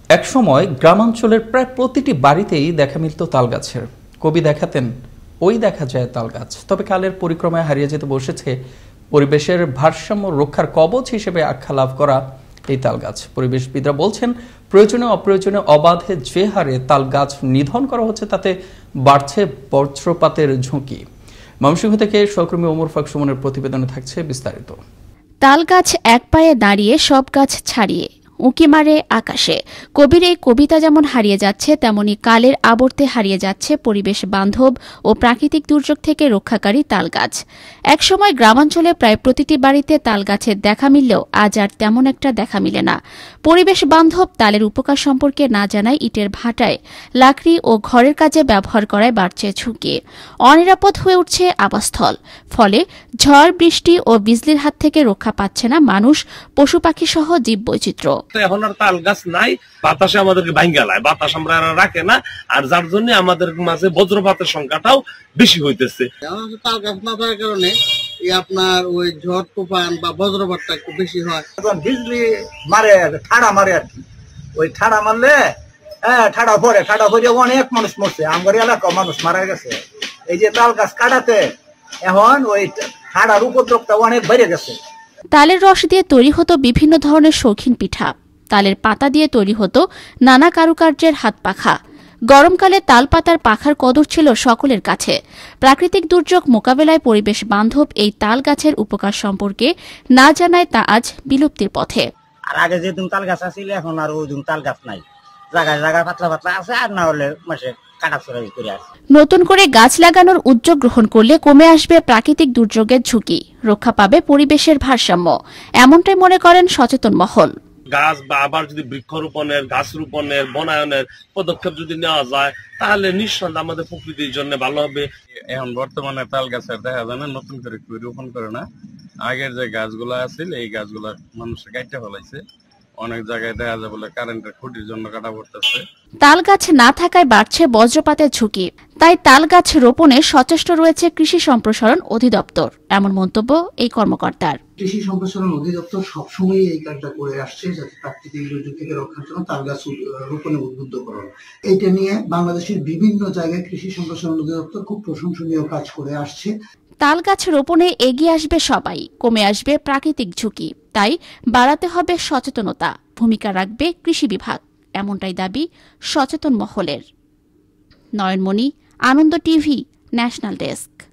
একসময় গ্রামাঞ্চলের প্রায় প্রতিটি বাড়িতেই দেখা মিলত তালগাছের। কবি দেখাতেন ওই দেখা যায় তালগাছ। তবে কালের পরিক্রমায় হারিয়ে যেতে বসেছে পরিবেশের ভারসাম্য রক্ষার কবচ হিসেবে আখ্যা লাভ করা এই তালগাছ। পরিবেশবিদরা বলছেন প্রয়োজনে অপ্রয়োজনে অবাধে যে হারে তালগাছ নিধন করা হচ্ছে তাতে বাড়ছে বজ্রপাতের ঝুঁকি। ময়মনসিংহ থেকে সহকর্মী ওমর ফারুক সুমনের প্রতিবেদনে থাকছে বিস্তারিত। তালগাছ এক পায়ে দাঁড়িয়ে সব গাছ ছাড়িয়ে উঁকি মারে আকাশে। কবির এই কবিতা যেমন হারিয়ে যাচ্ছে, তেমনি কালের আবর্তে হারিয়ে যাচ্ছে পরিবেশ বান্ধব ও প্রাকৃতিক দুর্যোগ থেকে রক্ষাকারী তালগাছ। একসময় গ্রামাঞ্চলে প্রায় প্রতিটি বাড়িতে তালগাছের দেখা মিললেও আজ আর তেমন একটা দেখা মিলে না। পরিবেশ বান্ধব তালের উপকার সম্পর্কে না জানায় ইটের ভাটায়, লাকড়ি ও ঘরের কাজে ব্যবহার করায় বাড়ছে ঝুঁকি। অনিরাপদ হয়ে উঠছে আবাসস্থল। ফলে ঝড়, বৃষ্টি ও বিজলির হাত থেকে রক্ষা পাচ্ছে না মানুষ, পশু পাখি সহ জীববৈচিত্র্য। এখন আর তাল গাছ নাই, বাতাসে আমাদেরকে ভাঙ্গালায়, বাতাস আমরা রাখে না, আর যার জন্য আমাদের মাঝে বজ্রপাতের সংখ্যাটাও বেশি হইতেছে। তাল গাছ না থাকার কারণে আপনার ওই ঝড় তুফান বা বজ্রপাতটা একটু বেশি হয়। বিজলি মারে, ঠাড়া মারে আর কি। ওই ঠাড়া মারলে ঠাড়া পরে অনেক মানুষ মরছে, আমার এলাকাও মানুষ মারা গেছে। এই যে তাল গাছ কাটাতে এখন ওই ঠাড়ার উপদ্রবটা অনেক বেড়ে গেছে। তালের রস দিয়ে তৈরি হতো বিভিন্ন ধরনের শৌখিন পিঠা। তালের পাতা দিয়ে তৈরি হতো নানা কারুকার্যের হাত পাখা। গরমকালে তাল পাতার পাখার কদর ছিল সকলের কাছে। প্রাকৃতিক দুর্যোগ মোকাবেলায় পরিবেশ বান্ধব এই তাল গাছের উপকার সম্পর্কে না জানায় তা আজ বিলুপ্তির পথে। আর আগে যে তাল গাছ আছিল এখন আর ওই তাল গাছ নাই, জায়গায় জায়গায় পাতলা পাতলা আছে, আর না হলে মাসে নতুন করে গাছ লাগানোর উদ্যোগ গ্রহণ করলে কমে আসবে প্রাকৃতিক দুর্যোগের ঝুঁকি, রক্ষা পাবে পরিবেশের ভারসাম্য, এমনটাই মনে করেন সচেতন মহল। গাছ বা আবার যদি বৃক্ষরোপণের, গাছ রোপণের, বনায়নের পদক্ষেপ যদি নেওয়া যায় তাহলে নিঃসন্দেহে আমাদের প্রকৃতির জন্য ভালো হবে। এখন বর্তমানে তাল গাছের দেখা যায় না, নতুন করে রোপণ করে না। আগের যে গাছগুলা আছিল এই গাছগুলা মানুষে কাটতে ফেলাইছে। অনেক জায়গায় দেখা যায় বলে কারেন্টের খুঁটির জন্য কাটা পড়তেছে। তাল গাছ না থাকায় বাড়ছে বজ্রপাতের ঝুঁকি। তাই তাল গাছ রোপণে সচেষ্ট রয়েছে কৃষি সম্প্রসারণ অধিদপ্তর, এমন মন্তব্য এই কর্মকর্তার। কৃষি সম্প্রসারণ অধিদপ্তর সবসময় এই কাজটা করে আসছে, যাতে প্রাকৃতিক দুর্যোগ থেকে রক্ষার জন্য তাল গাছ রোপণে উদ্বুদ্ধ করা। এইটা নিয়ে বাংলাদেশের বিভিন্ন জায়গায় কৃষি সম্প্রসারণ অধিদপ্তর খুব প্রশংসনীয় কাজ করে আসছে। তাল গাছ রোপণে এগিয়ে আসবে সবাই, কমে আসবে প্রাকৃতিক ঝুঁকি। তাই বাড়াতে হবে সচেতনতা, ভূমিকা রাখবে কৃষি বিভাগ, এমনটাই দাবি সচেতন মহলের। Nayanmoni, Ananda TV, national desk.